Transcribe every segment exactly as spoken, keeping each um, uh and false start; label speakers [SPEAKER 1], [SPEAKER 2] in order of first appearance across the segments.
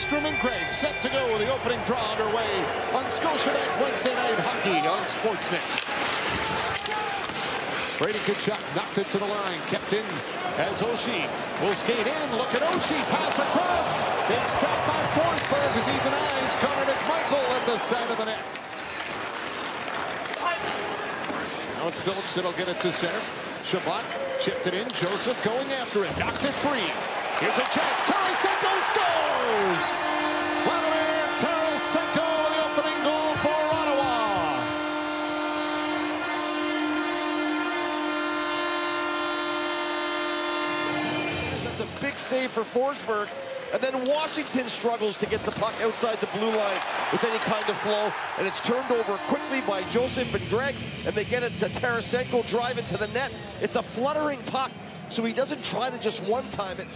[SPEAKER 1] Backstrom and Gregg set to go with the opening draw underway on Scotiabank Wednesday Night Hockey on Sportsnet. Brady Tkachuk knocked it to the line, kept in as Oshie will skate in. Look at Oshie, pass across. Big stop by Forsberg as he denies Connor McMichael at the side of the net. Now it's Phillips that'll get it to center. Shabbat chipped it in. Joseph going after it. Knocked it free. Here's a chance. Tarasenko scores! Vladimir Tarasenko, the opening goal for Ottawa.
[SPEAKER 2] That's a big save for Forsberg. And then Washington struggles to get the puck outside the blue line with any kind of flow. And it's turned over quickly by Joseph and Gregg. And they get it to Tarasenko, drive it to the net. It's a fluttering puck, so he doesn't try to just one-time it.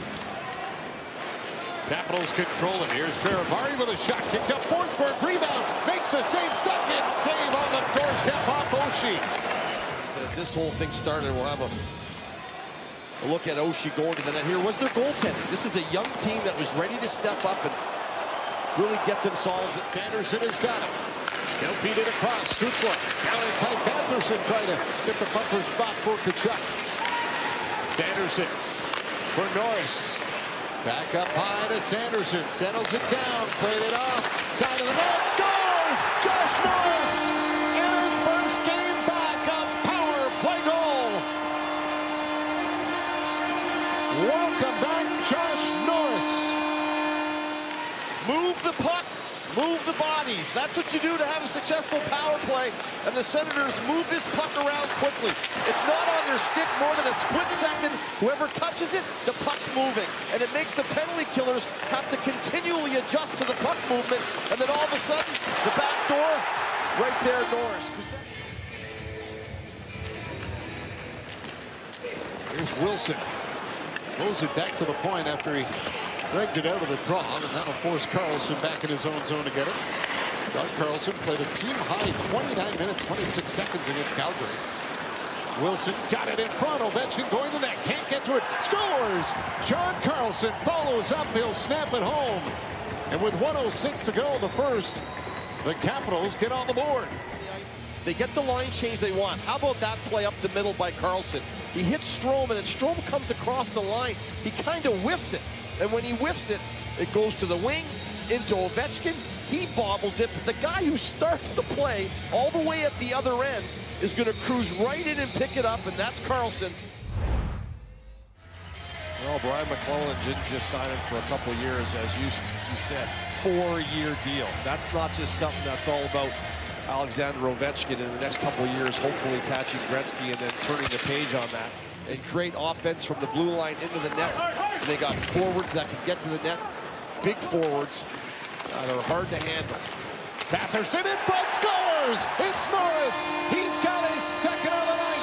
[SPEAKER 1] Capitals control it. Here's Faravari with a shot. Kicked up. Forsberg rebound. Makes the save. Second save on the doorstep off Oshie.
[SPEAKER 2] As this whole thing started, we'll have a A look at Oshie going to the net here. Was their goaltending? This is a young team that was ready to step up and really get themselves. At
[SPEAKER 1] Sanderson has got it. He'll feed it across. Stutzle down in tight. Batherson trying to get the bumper spot for Tkachuk. Sanderson for Norris. Back up high to Sanderson. Settles it down. Played it off. Side of the net. Scores! Josh Norris! In his first game back. A power play goal. Welcome back, Josh Norris.
[SPEAKER 2] Move the puck, move the bodies. That's what you do to have a successful power play. And the Senators move this puck around quickly. It's not on their stick more than a split second. Whoever touches it, the puck's moving. And it makes the penalty killers have to continually adjust to the puck movement. And then all of a sudden, the back door, right there, Norris.
[SPEAKER 1] Here's Wilson. Moves it back to the point after he dragged it out of the draw, and that'll force Carlson back in his own zone to get it. Doug Carlson played a team-high twenty-nine minutes, twenty-six seconds against Calgary. Wilson got it in front. Ovechkin going to net. Can't get to it. Scores! John Carlson follows up. He'll snap it home. And with one oh six to go, the first, the Capitals get on the board.
[SPEAKER 2] They get the line change they want. How about that play up the middle by Carlson? He hits Strome, and Strome comes across the line. He kind of whiffs it. And when he whiffs it, it goes to the wing, into Ovechkin. He bobbles it, but the guy who starts the play all the way at the other end is going to cruise right in and pick it up, and that's Carlson.
[SPEAKER 3] Well, Brian McClellan didn't just sign him for a couple of years, as you, you said. Four-year deal.
[SPEAKER 2] That's not just something that's all about Alexander Ovechkin in the next couple of years, hopefully catching Gretzky and then turning the page on that. And create offense from the blue line into the net. They got forwards that can get to the net. Big forwards that are hard to handle.
[SPEAKER 1] Batherson in front, scores! It's Norris! He's got his second of the night!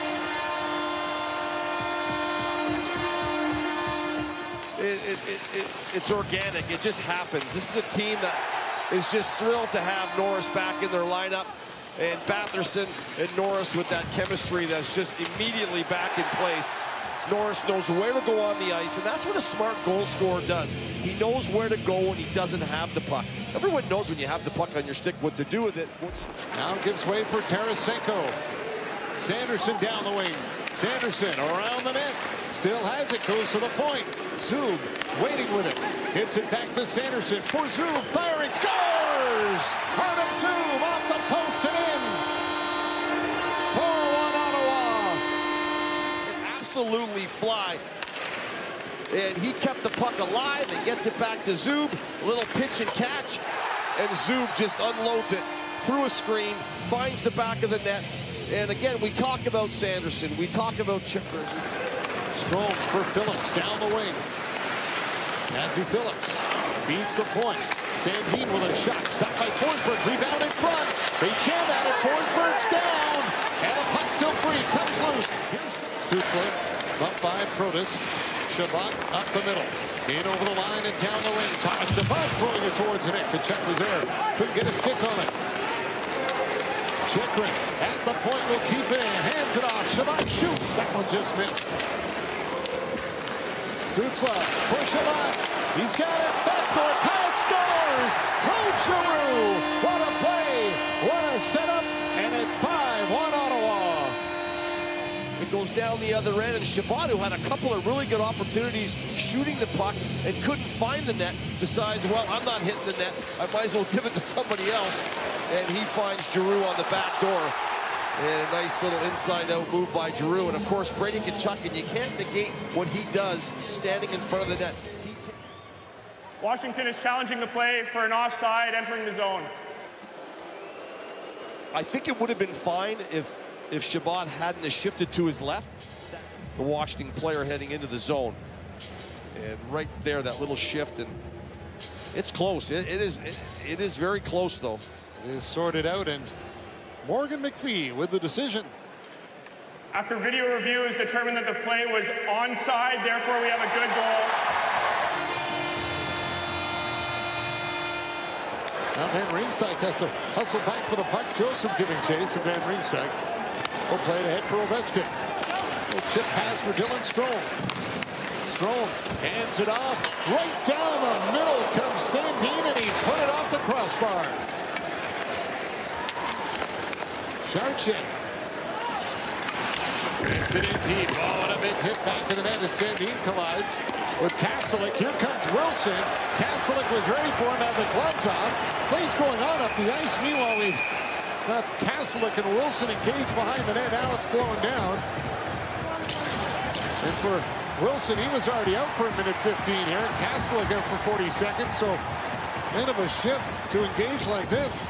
[SPEAKER 2] It, it, it, it, it's organic. It just happens. This is a team that is just thrilled to have Norris back in their lineup. And Batherson and Norris with that chemistry that's just immediately back in place. Norris knows where to go on the ice, and that's what a smart goal scorer does. He knows where to go when he doesn't have the puck. Everyone knows when you have the puck on your stick what to do with it.
[SPEAKER 1] Now gives way for Tarasenko. Sanderson down the wing. Sanderson around the net. Still has it, goes to the point. Zub waiting with it. Hits it back to Sanderson for Zub. Firing, scores! Harden Zub off the post and in. four one Ottawa.
[SPEAKER 2] Absolutely fly. And he kept the puck alive and gets it back to Zub. A little pitch and catch. And Zub just unloads it through a screen, finds the back of the net. And again, we talk about Sanderson. We talk about Chipper.
[SPEAKER 1] Strome for Phillips down the wing. Matthew Phillips beats the point. Sandin with a shot. Stopped by Forsberg. Rebound in front. They jam at it. Forsberg's down. And the puck still free. Comes loose. Stutzle up by Protas. Shabbat up the middle. In over the line and down the wing. Thomas Shabbat throwing it towards the net. The check was there. Couldn't get a stick on it. Chikrin at the point will keep it in. Hands it off. Shabbat shoots. That one just missed. Stutzle for Shabbat. He's got it. Backdoor pass, scores. Claude Giroux. What a play. What a setup. And it's five one Ottawa.
[SPEAKER 2] It goes down the other end, and Shabbat, who had a couple of really good opportunities shooting the puck and couldn't find the net, decides, well, I'm not hitting the net. I might as well give it to somebody else. And he finds Giroux on the back door. And a nice little inside-out move by Giroux. And, of course, Brady Tkachuk, and you can't negate what he does standing in front of the net.
[SPEAKER 4] Washington is challenging the play for an offside entering the zone.
[SPEAKER 2] I think it would have been fine if, if Shabbat hadn't have shifted to his left. The Washington player heading into the zone. And right there, that little shift. And it's close. It, it, is, it, it is very close, though.
[SPEAKER 1] It is sorted out, and Morgan McPhee with the decision.
[SPEAKER 4] After video review has determined that the play was onside, therefore we have a good goal.
[SPEAKER 1] Now Van Riemsdyk has to hustle back for the puck. Joseph giving chase, and Van Riemsdyk will play it ahead for Ovechkin. Little chip pass for Dylan Strome. Strome hands it off. Right down the middle comes Sandin, and he put it off the crossbar. Charchet. It's it in deep. Oh, and a big hit back to the net as Sandin collides with Kastelik. Here comes Wilson. Kastelik was ready for him, had the gloves on. Plays going on up the ice. Meanwhile, we've got Kastelik and Wilson engaged behind the net. Now it's blowing down. And for Wilson, he was already out for a minute fifteen here. Kastelik out for forty seconds. So, end of a shift to engage like this.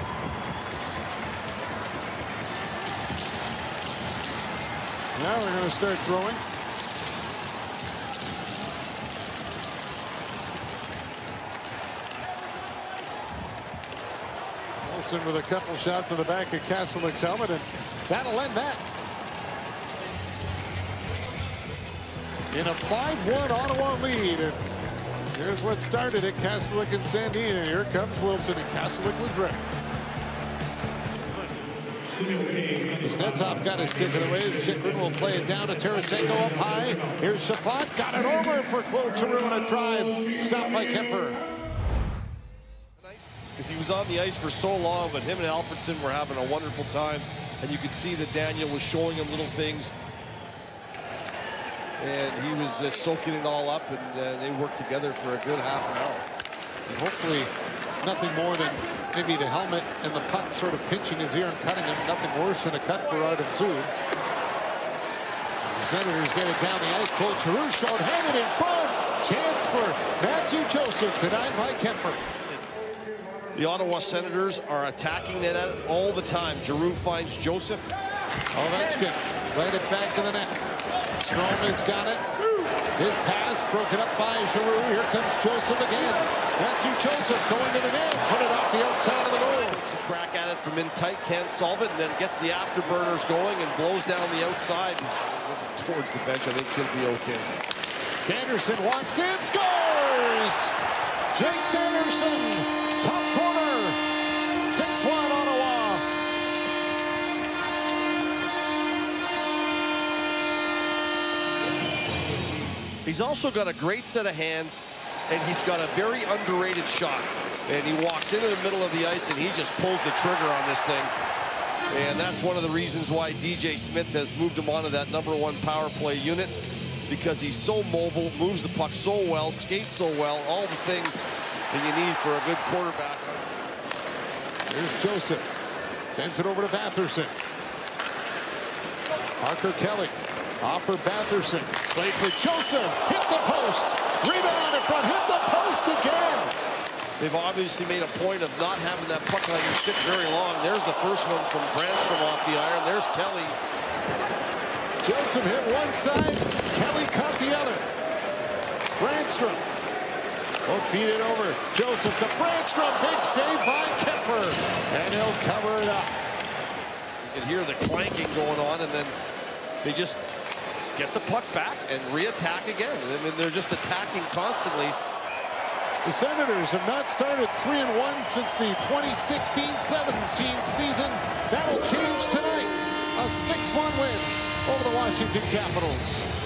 [SPEAKER 1] Now they're going to start throwing. Wilson with a couple shots in the back of Kastelik's helmet, and that'll end that. In a five one Ottawa lead. And here's what started it. Kastelik and Sandin, and here comes Wilson, and Kastelik was ready. Kuznetsov got his stick of the ways. Chychrun will play it down to Tarasenko up high. Here's Shabbat. Got it over for Claude Giroux on a drive. Stopped by Kemper.
[SPEAKER 2] Because he was on the ice for so long, but him and Alfredson were having a wonderful time. And you could see that Daniel was showing him little things. And he was uh, soaking it all up, and uh, they worked together for a good half an hour.
[SPEAKER 1] And hopefully nothing more than maybe the helmet and the puck sort of pinching his ear and cutting him. Nothing worse than a cut for Artem Zub. The Senators get it down the ice. Claude Giroux short-handed in front. Chance for Matthew Joseph, denied by Kemper.
[SPEAKER 2] The Ottawa Senators are attacking that all the time. Giroux finds Joseph.
[SPEAKER 1] Ovechkin played it back to the net. Strome has got it. His pass broken up by Giroux. Here comes Joseph again. Matthew Joseph going to the net. Put it off the outside of the goal.
[SPEAKER 2] Takes a crack at it from in tight. Can't solve it. And then gets the afterburners going and blows down the outside. Towards the bench, I think he'll be okay.
[SPEAKER 1] Sanderson walks in. Scores! Jake Sanderson. Top corner. six one Ottawa.
[SPEAKER 2] He's also got a great set of hands, and he's got a very underrated shot. And he walks into the middle of the ice, and he just pulls the trigger on this thing. And that's one of the reasons why D J Smith has moved him onto that number one power play unit, because he's so mobile, moves the puck so well, skates so well, all the things that you need for a good quarterback.
[SPEAKER 1] Here's Joseph. Sends it over to Batherson. Parker Kelly. Off for Batherson. Played for Joseph. Hit the post. Rebound in front. Hit the post again.
[SPEAKER 2] They've obviously made a point of not having that puck on your stick very long. There's the first one from Brandstrom off the iron. There's Kelly.
[SPEAKER 1] Joseph hit one side. Kelly caught the other. Brandstrom. Will feed it over. Joseph to Brandstrom. Big save by Kemper. And he'll cover it up.
[SPEAKER 2] You can hear the clanking going on, and then they just get the puck back and re-attack again. I mean, they're just attacking constantly.
[SPEAKER 1] The Senators have not started three and one since the twenty sixteen seventeen season. That'll change tonight. A six one win over the Washington Capitals.